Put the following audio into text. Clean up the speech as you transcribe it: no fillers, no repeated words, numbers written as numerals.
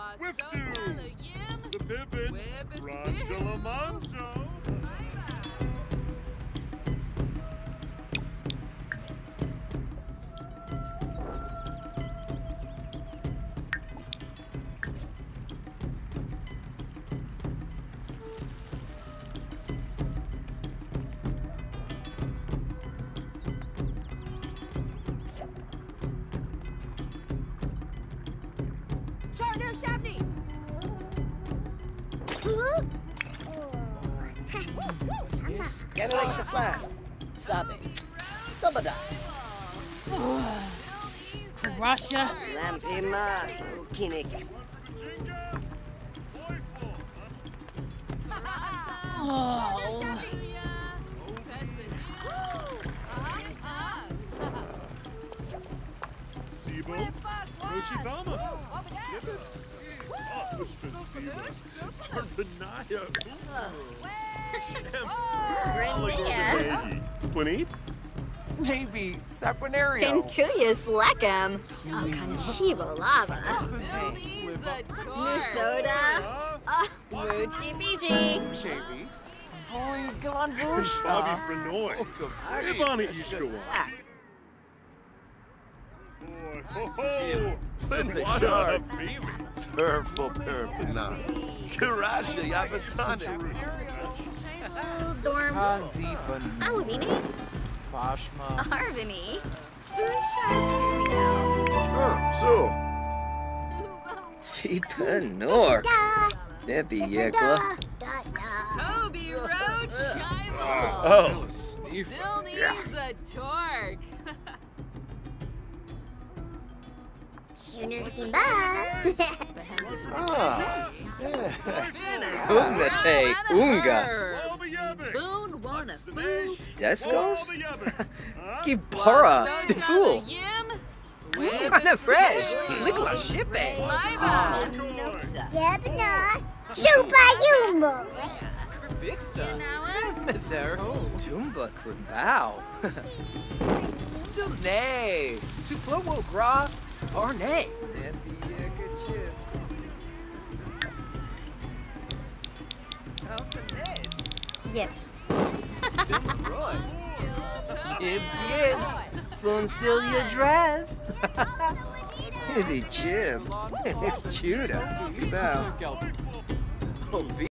Wiftu! The Bibbin! Raj de la Manzo! Get likes a flat. Sabe. Sabada. Russia. Lampima. Kinik. Oh. Sibo. Yoshidama. Oh, Sibo. Arbanaya. Srindia. Plenty? Maybe Saquinario. Pincuyas Leckham. Alcanchivo Lava. Nusoda. Wuchi Fiji. Shavy. Holy Galanvush. Bobby Frenoy. Ivana Ishkawa. Boy, ho ho! Senza baby! Turfo Perpina. Karasha Yabasana. Dorm. Kaziban. Awavini. Bashma. Arvini. Usha. So. Sipanor. Debbie Yekla. Toby Roach Scheibel. Oh, Still needs a torque. Shunuski Unate. Unga. Boone wanna food. Descos? Kipara. The fool. Ana fresh. Lickla shipping. Zebna. Chupa Bixta. Nazar. Tumba Krimbao. Tilne. Suflowo Gra. Barnay. Chips. Yips. Yibs, yibs. Floncilia Draz. Hitty Chib. It's Judah. Bow.